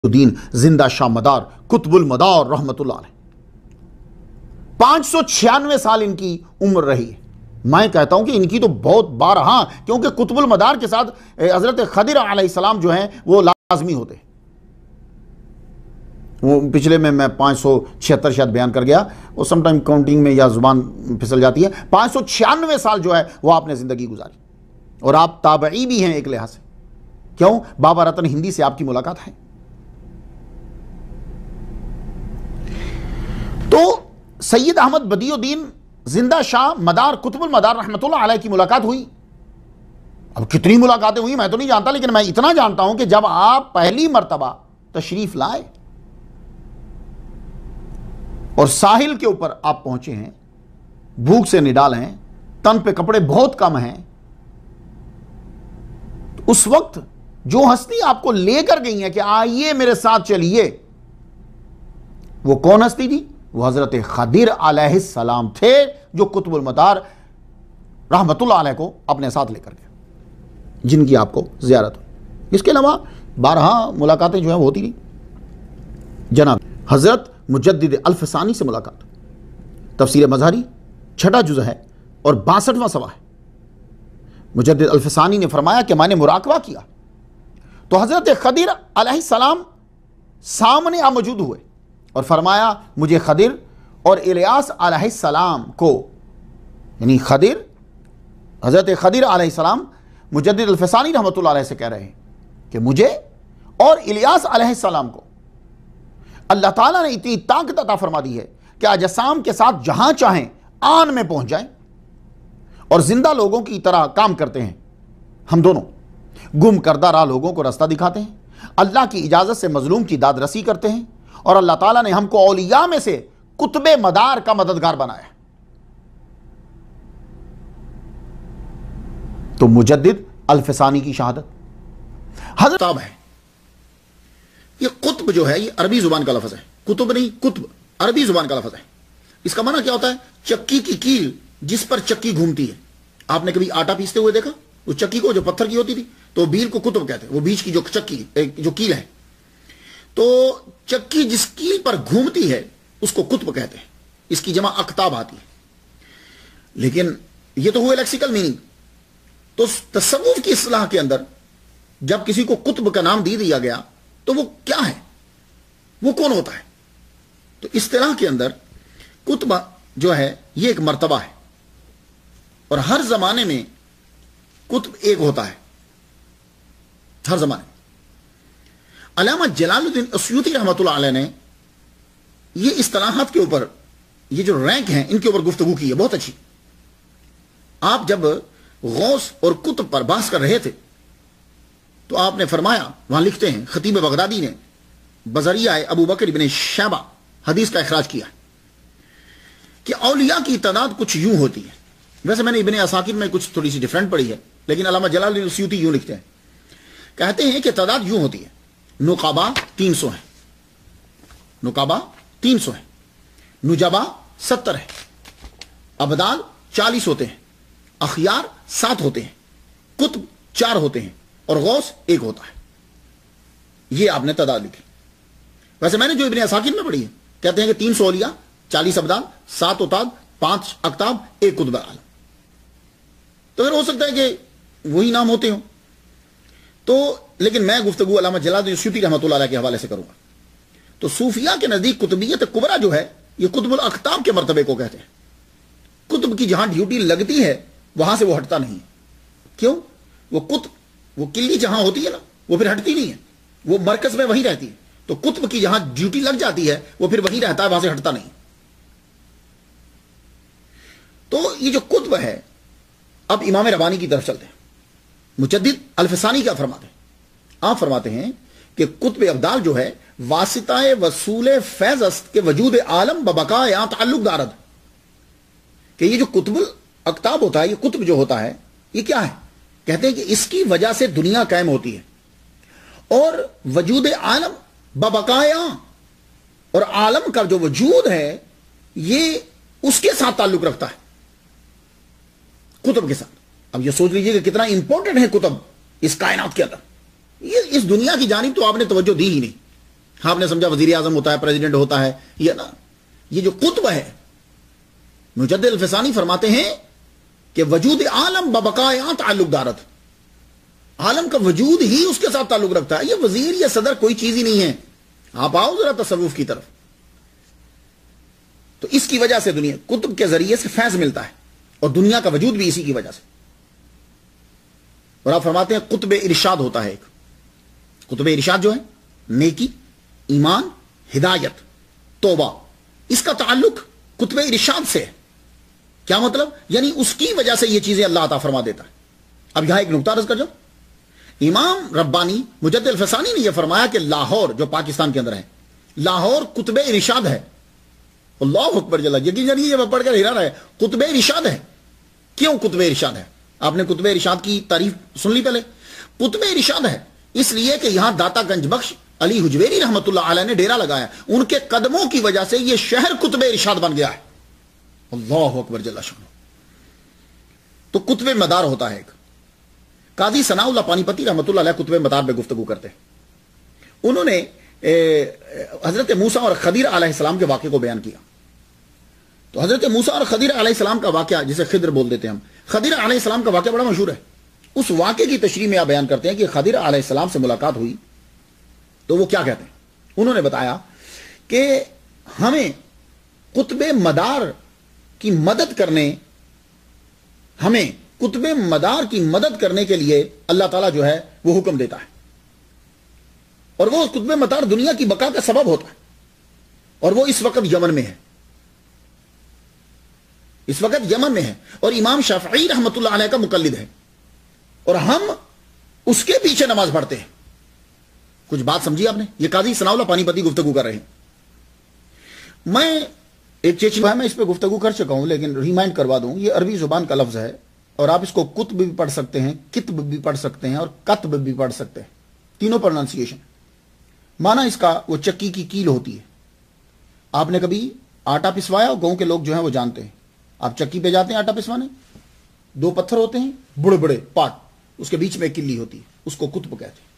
الدین زندہ شاہ مدار قطب المدار رحمت اللہ علیہ 596 سال ان کی عمر رہی ہے۔ میں کہتا ہوں کہ ان کی تو بہت بار ہاں، کیونکہ قطب المدار کے ساتھ حضرت خضر علیہ السلام جو ہیں وہ لازمی ہوتے ہیں۔ وہ پچھلے میں 576 شاید بیان کر گیا، وہ سم ٹائم کاؤنٹنگ میں یا زبان پھسل جاتی ہے۔ 596 سال جو ہے وہ آپ نے زندگی گزاری، اور آپ تابعی بھی ہیں ایک لحاظ سے۔ کیوں؟ بابا رتن ہندی سے آپ کی ملاقات ہے۔ تو سید احمد بدیع الدین زندہ شاہ مدار قطب المدار رحمت اللہ علیہ کی ملاقات ہوئی۔ اب کتنی ملاقاتیں ہوئی میں تو نہیں جانتا، لیکن میں اتنا جانتا ہوں کہ جب آپ پہلی مرتبہ تشریف لائے اور ساحل کے اوپر آپ پہنچے ہیں، بھوک سے نڈال ہیں، تن پہ کپڑے بہت کم ہیں، تو اس وقت جو ہستی آپ کو لے کر گئی ہیں کہ آئیے میرے ساتھ چلیے، وہ کون ہستی تھی؟ وہ حضرت خضر علیہ السلام تھے، جو قطب المدار رحمت اللہ علیہ کو اپنے ساتھ لے کر گئے، جن کی آپ کو زیارت ہوئی۔ اس کے علاوہ بارہا ملاقاتیں جو ہیں وہ ہوتی رہی۔ جناب حضرت مجدد الفسانی سے ملاقات، تفسیر مظہری 6 جزء ہے اور 62واں صفحہ ہے۔ مجدد الفسانی نے فرمایا کہ میں نے مراقبہ کیا تو حضرت خضر علیہ السلام سامنے موجود ہوئے اور فرمایا مجھے خضر اور الیاس علیہ السلام کو، یعنی حضرت خضر علیہ السلام مجدد الفسانی رحمت اللہ علیہ سے کہہ رہے ہیں کہ مجھے اور الیاس علیہ السلام کو اللہ تعالیٰ نے اتنی طاقت عطا فرما دی ہے کہ اجسام کے ساتھ جہاں چاہیں آن میں پہنچ جائیں اور زندہ لوگوں کی طرح کام کرتے ہیں۔ ہم دونوں گم کردہ راہ لوگوں کو راستہ دکھاتے ہیں، اللہ کی اجازت سے مظلوم کی داد رسی کرتے ہیں، اور اللہ تعالیٰ نے ہم کو اولیاء میں سے قطب مدار کا مددگار بنایا۔ تو مجدد الفسانی کی شہادت حضرت ہے۔ یہ قطب جو ہے یہ عربی زبان کا لفظ ہے، قطب نہیں، قطب عربی زبان کا لفظ ہے۔ اس کا معنی کیا ہوتا ہے؟ چکی کی کیل جس پر چکی گھومتی ہے۔ آپ نے کبھی آٹا پیستے ہوئے دیکھا؟ اس چکی کو جو پتھر کی ہوتی تھی تو بیل کو قطب کہتے ہیں، وہ بیچ کی جو چکی جو کیل ہے، تو چکی جس کیل پر گھومتی ہے اس کو قطب کہتے ہیں۔ اس کی جمع اقطاب آتی ہے، لیکن یہ تو ہوئے لیکسیکل میننگ۔ تو تصوف کی اصطلاح کے اندر جب کسی کو قطب کا نام دیا گیا تو وہ کیا ہے، وہ کون ہوتا ہے؟ تو اصطلاح کے اندر قطب جو ہے یہ ایک مرتبہ ہے، اور ہر زمانے میں قطب ایک ہوتا ہے، ہر زمانے۔ علامہ جلال الدین السیوطی رحمۃ اللہ علیہ نے یہ اصطلاحات کے اوپر، یہ جو رینک ہیں ان کے اوپر گفتگو کی ہے بہت اچھی۔ آپ جب غوث اور قطب پر بحث کر رہے تھے تو آپ نے فرمایا، وہاں لکھتے ہیں خطیب بغدادی نے بذریعہ ابو بکر ابن شیبہ حدیث کا اخراج کیا کہ اولیاء کی تعداد کچھ یوں ہوتی ہے۔ ویسے میں نے ابن عساکر میں کچھ تھوڑی سی ڈیفرنٹ پڑھی ہے، لیکن علامہ جلال الدین السیوطی یوں لکھتے ہیں، کہتے ہیں کہ تعداد یوں ہوتی ہے: نقبا 300 ہیں، نقبا 300 ہیں، نجبا 70 ہیں، ابدال 40 ہوتے ہیں، اخیار 7 ہوتے ہیں، قطب 4 ہوتے ہیں، اور غوث 1 ہوتا ہے۔ یہ آپ نے تعداد لکھی۔ ویسے میں نے جو ابن عساکر میں پڑھی ہے کہتے ہیں کہ 300 اولیاء، 40 ابدال، 7 اوتاد، 5 اقطاب، 1 قطب عالم۔ تو پھر ہو سکتا ہے کہ وہی نام ہوتے ہوں، تو لیکن میں گفتگو علامہ جلال الدین السیوطی رحمۃ اللہ علیہ کے حوالے سے کروں گا۔ تو صوفیہ کے نزدیک قطبیت کبریٰ جو ہے یہ قطب الاقطاب کے مرتبے کو کہتے ہیں۔ قطب کی جہاں ڈیوٹی لگتی ہے وہاں سے وہ ہٹتا نہیں ہے۔ کیوں؟ وہ قطب، وہ کلی جہاں ہوتی ہے نا وہ پھر ہٹتی نہیں ہے، وہ مرکز میں وہی رہتی ہے۔ تو قطب کی جہاں ڈیوٹی لگ جاتی ہے وہ پھر وہی رہتا ہے، وہاں سے ہٹتا نہیں۔ تو یہ جو قطب ہے، اب امام ربانی کی طرف چلتے ہیں۔ مجدد الفسانی کیا فرماتے ہیں؟ آپ فرماتے ہیں کہ قطب ابدال جو ہے واسطہ وصول فیض است کے وجود عالم ببقا یا تعلق دارد، کہ یہ جو قطب الاقطاب ہوتا ہے، یہ قطب جو ہوتا ہے یہ کیا ہے؟ کہتے ہیں کہ اس کی وجہ سے دنیا قائم ہوتی ہے، اور وجود عالم ببقایا، اور عالم کا جو وجود ہے یہ اس کے ساتھ تعلق رکھتا ہے، قطب کے ساتھ۔ اب یہ سوچ لیجئے کہ کتنا امپورٹنٹ ہے قطب اس کائنات کے اندر۔ یہ اس دنیا کی جانب تو آپ نے توجہ دی ہی نہیں، آپ نے سمجھا وزیر اعظم ہوتا ہے، پریزیڈنٹ ہوتا ہے، یہ نا یہ جو قطب ہے، مجدد الفسانی فرماتے ہیں کہ وجود عالم ببقاء تعلق دارت، عالم کا وجود ہی اس کے ساتھ تعلق رکھتا ہے. یہ وزیر یا صدر کوئی چیز ہی نہیں ہے. آپ آؤ ذرا تصوف کی طرف. تو اس کی وجہ سے دنیا قطب کے ذریعے سے فیض ملتا ہے، اور دنیا کا وجود بھی اسی کی وجہ سے. اور آپ فرماتے ہیں قطب ارشاد ہوتا ہے ایک. قطب ارشاد جو ہے نیکی، ایمان، ہدایت، توبہ، اس کا تعلق قطب ارشاد سے ہے. کیا مطلب؟ یعنی اس کی وجہ سے یہ چیزیں اللہ عطا فرما دیتا ہے. اب یہاں ایک نقطہ عرض کر جاؤ. امام ربانی مجدد الفسانی نے یہ فرمایا کہ لاہور جو پاکستان کے اندر ہے، لاہور قطب ارشاد ہے. اللہ اکبر جل، یقین جانیے یہ پڑھ کر حیران ہے، قطب ارشاد ہے. کیوں قطب ارشاد ہے؟ آپ نے قطب ارشاد کی تعریف سن لی پہلے. قطب ارشاد ہے اس لیے کہ یہاں داتا گنج بخش علی حجویری رحمت اللہ علیہ نے ڈیرا لگایا. ان کے قدموں کی وجہ سے یہ شہر قطب ارشاد بن گیا ہے. اللہ اکبر جل شانہ. تو قطب مدار ہوتا ہے ایک. قاضی ثناء اللہ پانی پتی رحمت اللہ علیہ قطب مدار پہ گفتگو کرتے ہیں. انہوں نے حضرت موسیٰ اور خضر علیہ السلام کے واقعے کو بیان کیا. تو حضرت موسیٰ اور خضر علیہ السلام کا واقعہ، جسے خضر بول دیتے ہیں ہم، خضر علیہ السلام کا واقعہ بڑا مشہور ہے. اس واقعے کی تشریح میں آپ بیان کرتے ہیں کہ خضر علیہ السلام سے ملاقات ہوئی تو وہ کیا کہتے ہیں. انہوں نے بتایا کہ ہمیں قطب مدار کی مدد کرنے، ہمیں قطب مدار کی مدد کرنے کے لیے اللہ تعالیٰ جو ہے وہ حکم دیتا ہے، اور وہ قطب مدار دنیا کی بقا کا سبب ہوتا ہے. اور وہ اس وقت یمن میں ہے، اس وقت یمن میں ہے، اور امام شافعی رحمت اللہ علیہ کا مقلد ہے، اور ہم اس کے پیچھے نماز پڑھتے ہیں. کچھ بات سمجھی آپ نے؟ یہ قاضی ثناء اللہ پانی پتی گفتگو کر رہے ہیں. میں ایک چیز میں اس پہ گفتگو کر چکا ہوں، لیکن ریمائنڈ کروا دوں، یہ عربی زبان کا لفظ ہے، اور آپ اس کو کتب بھی پڑھ سکتے ہیں، کتب بھی پڑھ سکتے ہیں، اور کتب بھی پڑھ سکتے ہیں. تینوں پروننسیشن. معنی اس کا وہ چکی کی کیل ہوتی ہے. آپ نے کبھی آٹا پسوایا؟ گاؤں کے لوگ جو ہیں وہ جانتے ہیں. آپ چکی پہ جاتے ہیں آٹا پسوانے، دو پتھر ہوتے ہیں بڑے بڑے پاٹ، اس کے بیچ میں ایک کلی ہوتی ہے، اس کو کتب کہتے ہیں.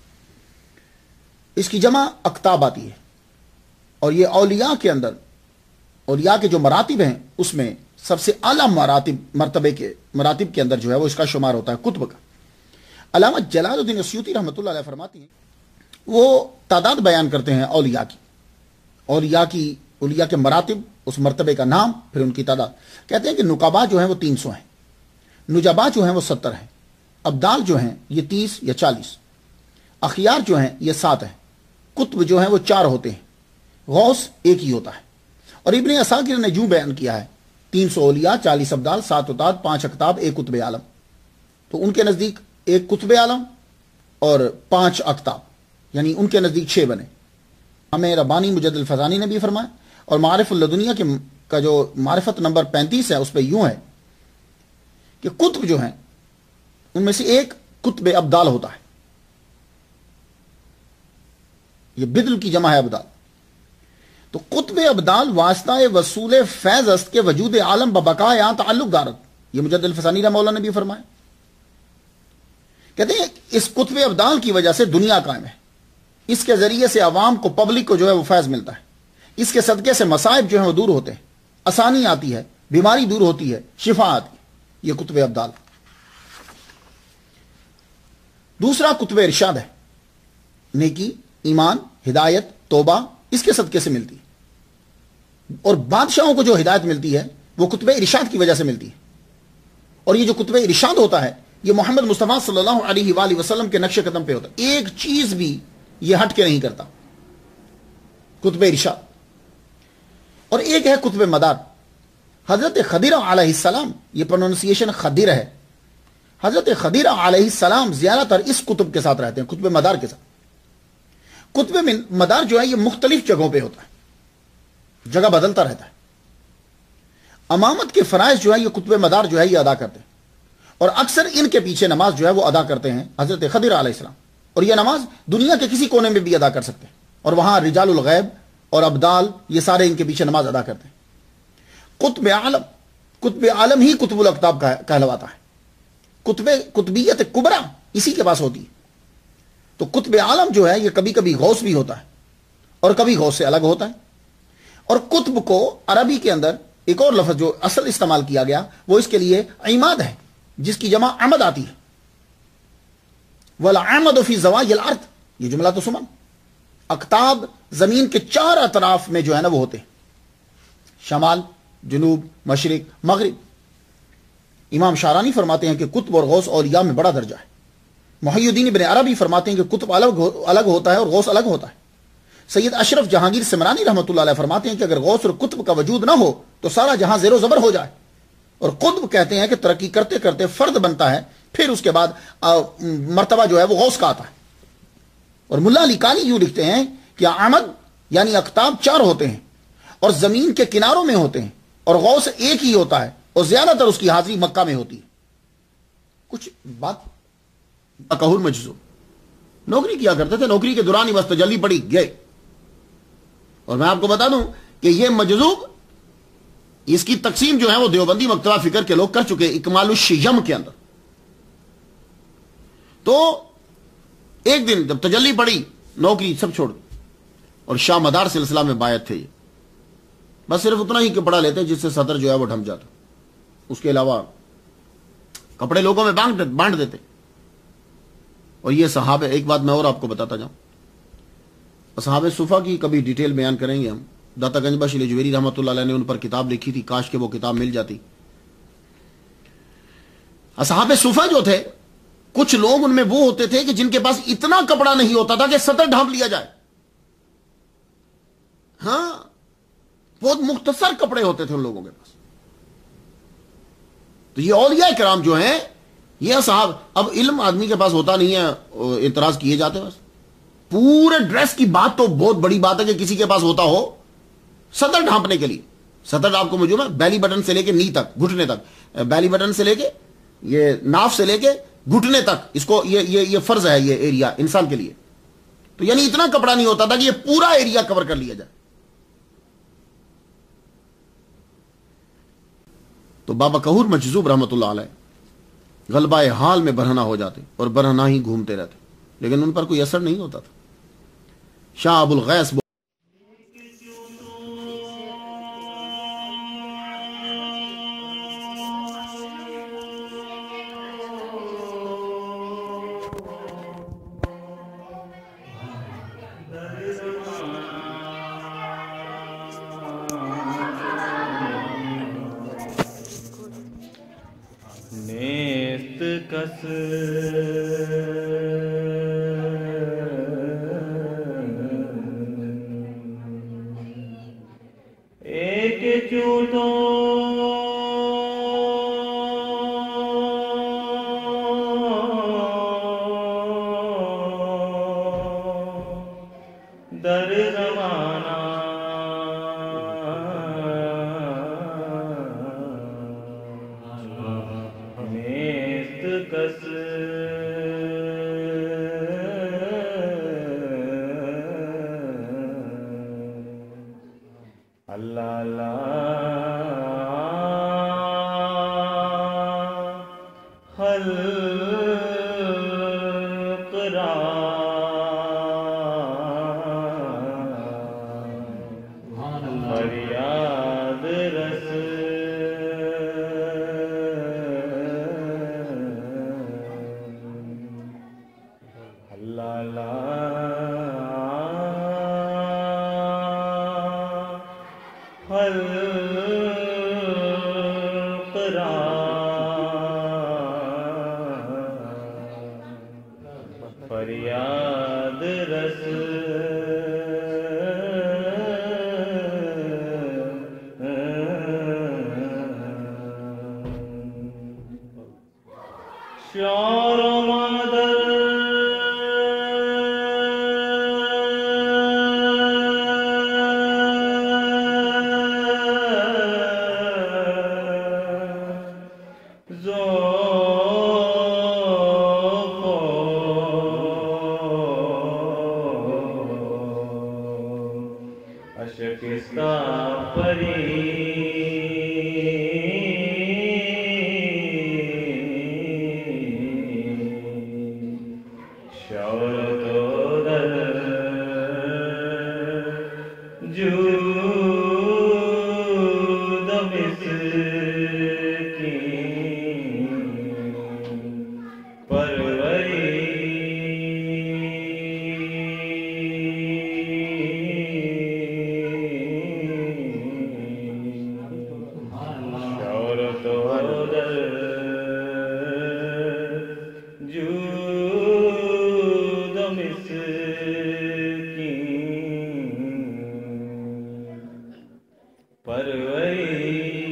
اس کی جمع اکتاب آتی ہے. اور یہ اولیاء کے اندر، اولیاء کے جو مراتب ہیں اس میں سب سے اعلیٰ مراتب کے اندر جو ہے وہ اس کا شمار ہوتا ہے کتب کا. علامہ جلال الدین السیوطی رحمۃ اللہ علیہ فرماتی ہیں، وہ تعداد بیان کرتے ہیں اولیاء کی، اولیاء کے مراتب، اس مرتبے کا نام، پھر ان کی تعداد. کہتے ہیں کہ نقبا جو ہیں وہ 300 ہیں، نجبا جو ہیں وہ 70 ہیں، ابدال جو ہیں یہ 30 یا 40، اخیار جو ہیں یہ 7 ہیں، قطب جو ہیں وہ 4 ہوتے ہیں، غوث ایک ہی ہوتا ہے. اور ابن عساکر نے جو بیان کیا ہے 300 اولیاء، 40 ابدال، 7 اتاد، 5 اقطاب، 1 قطب عالم. تو ان کے نزدیک 1 قطب عالم اور 5 اقطاب، یعنی ان کے نزدیک 6 بنے. ہمیں ربانی مجدد الفسانی نے بھی فرمایا. اور معارف اللدنیہ کا جو معرفت نمبر 35 ہے اس پہ یوں ہے کہ قطب جو ہیں ان میں سے ایک قطب ابدال ہوتا ہے. یہ بدل کی جمع ہے ابدال. تو قطب ابدال واسطہ وصول فیض است کے وجود عالم ببقاء یہاں تعلق دارت. یہ مجدد الفسانی رحمہ اللہ نے بھی فرمایا. کہتے ہیں اس قطب ابدال کی وجہ سے دنیا قائم ہے، اس کے ذریعے سے عوام کو، پبلک کو جو ہے وہ فیض ملتا ہے، اس کے صدقے سے مصائب جو ہیں وہ دور ہوتے ہیں، آسانی آتی ہے، بیماری دور ہوتی ہے، شفا آتی ہے. یہ قطب ابدال. دوسرا قطب ارشاد ہے. نیکی، ایمان، ہدایت، توبہ اس کے صدقے سے ملتی ہے. اور بادشاہوں کو جو ہدایت ملتی ہے وہ قطب ارشاد کی وجہ سے ملتی ہے. اور یہ جو قطب ارشاد ہوتا ہے یہ محمد مصطفیٰ صلی اللہ علیہ وآلہ وسلم کے نقش قدم پہ ہوتا ہے. ایک چیز بھی یہ ہٹ کے نہیں کرتا. قطب ارشاد. اور ایک ہے قطب مدار. حضرت خضر علیہ السلام، یہ پروننسیشن خضر ہے، حضرت خضر علیہ السلام زیادہ تر اس قطب کے ساتھ رہتے ہیں، قطب مدار کے ساتھ. قطب مدار جو ہے یہ مختلف جگہوں پہ ہوتا ہے، جگہ بدلتا رہتا ہے. امامت کے فرائض جو ہے یہ قطب مدار جو ہے یہ ادا کرتے ہیں، اور اکثر ان کے پیچھے نماز جو ہے وہ ادا کرتے ہیں حضرت خضر علیہ السلام. اور یہ نماز دنیا کے کسی کونے میں بھی ادا کر سکتے ہیں، اور وہاں رجال الغیب اور ابدال یہ سارے ان کے پیچھے نماز ادا کرتے ہیں. قطب عالم ہی قطب الاقطاب کہلواتا ہے. قطبیت کبرا اسی کے پاس ہوتی ہے. تو قطب عالم جو ہے یہ کبھی کبھی غوث بھی ہوتا ہے، اور کبھی غوث سے الگ ہوتا ہے. اور قطب کو عربی کے اندر ایک اور لفظ جو اصل استعمال کیا گیا وہ اس کے لیے عماد ہے، جس کی جمع عمد آتی ہے. وَالْعَمَدُ فِي زَوَايِا الْأَرْضِ، یہ جملہ تو سمن. اقطاب زمین کے 4 اطراف میں جو ہے نا وہ ہوتے ہیں، شمال، جنوب، مشرق، مغرب. امام شارانی فرماتے ہیں کہ قطب اور غوث اولیاء میں بڑا درجہ ہے. محی الدین ابن عربی فرماتے ہیں کہ قطب الگ ہوتا ہے اور غوث الگ ہوتا ہے. سید اشرف جہانگیر سمرانی رحمۃ اللہ علیہ فرماتے ہیں کہ اگر غوث اور قطب کا وجود نہ ہو تو سارا جہاں زیر و زبر ہو جائے. اور قطب کہتے ہیں کہ ترقی کرتے کرتے فرد بنتا ہے، پھر اس کے بعد مرتبہ جو ہے وہ غوث کا آتا ہے. اور ملا علی کانی یوں لکھتے ہیں کہ عمد یعنی اقطاب 4 ہوتے ہیں اور زمین کے کناروں میں ہوتے ہیں، اور غوث ایک ہی ہوتا ہے اور زیادہ تر اس کی حاضری مکہ میں ہوتی ہے. کچھ بات بقہور مجذوب نوکری کیا کرتے تھے، نوکری کے دوران ہی بس تجلی پڑی گئے. اور میں آپ کو بتا دوں کہ یہ مجذوب، اس کی تقسیم جو ہے وہ دیوبندی مکتبہ فکر کے لوگ کر چکے اکمال الشیم کے اندر. تو ایک دن جب تجلی پڑی، نوکری سب چھوڑ دی اور شاہ مدار سلسلہ میں بایعت تھے. یہ بس صرف اتنا ہی کہ پڑھا لیتے جس سے صدر جو ہے وہ ڈھم جاتا، اس کے علاوہ کپڑے لوگوں میں بانٹ دیتے. اور یہ صحابہ، ایک بات میں اور آپ کو بتاتا جاؤں، صحابہ صفا کی کبھی ڈیٹیل بیان کریں گے ہم. داتا گنج بخش لجویری رحمۃ اللہ علیہ نے ان پر کتاب لکھی تھی، کاش کہ وہ کتاب مل جاتی. اصحاب صفا جو تھے، کچھ لوگ ان میں وہ ہوتے تھے کہ جن کے پاس اتنا کپڑا نہیں ہوتا تھا کہ سطر ڈھانپ لیا جائے. ہاں، بہت مختصر کپڑے ہوتے تھے ان لوگوں کے پاس. تو یہ اولیاء کرام جو ہیں، یہ صاحب، اب علم آدمی کے پاس ہوتا نہیں ہے، اعتراض کیے جاتے. بس پورے ڈریس کی بات تو بہت بڑی بات ہے کہ کسی کے پاس ہوتا ہو سطر ڈھانپنے کے لیے. سطر آپ کو معلوم ہے، بیلی بٹن سے لے کے نی تک، گھٹنے تک، بیلی بٹن سے لے کے یہ ناف سے لے کے گھٹنے تک، اس کو یہ فرض ہے یہ ایریا انسان کے لیے. تو یعنی اتنا کپڑا نہیں ہوتا تھا کہ یہ پورا ایریا کور کر لیا جائے. تو بابا کہور مجذوب رحمۃ اللہ علیہ غلبہ حال میں برہنہ ہو جاتے اور برہنہ ہی گھومتے رہتے، لیکن ان پر کوئی اثر نہیں ہوتا تھا. شاہ ابو الغیث نیست کس ایک چوتو در زمانہ نیست کس اللہ اللہ خلق را فریاد رس اللہ اللہ خلق را فریاد رس شعر و مادر اشکستہ پری شور تو در جود مسکین پروری شہرت و در جود مسکین پروری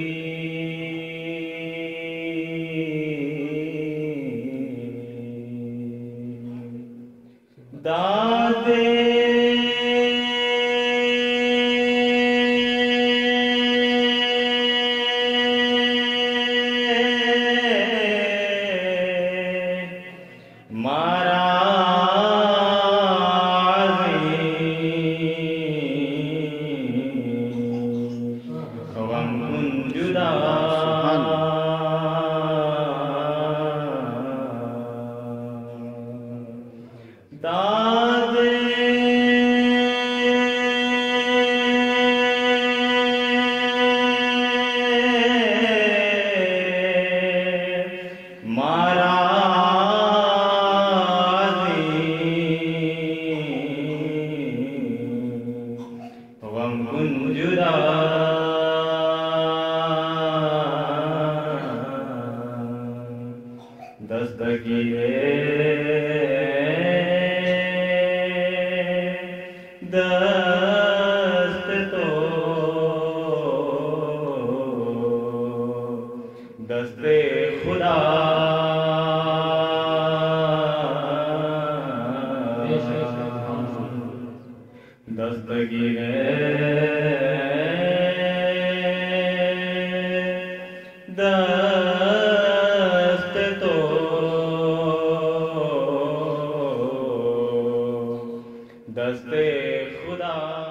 دادے مارا غم جدا دادے مارا غم جدا دست تو دست خدا دستگیرے دست تو دست خدا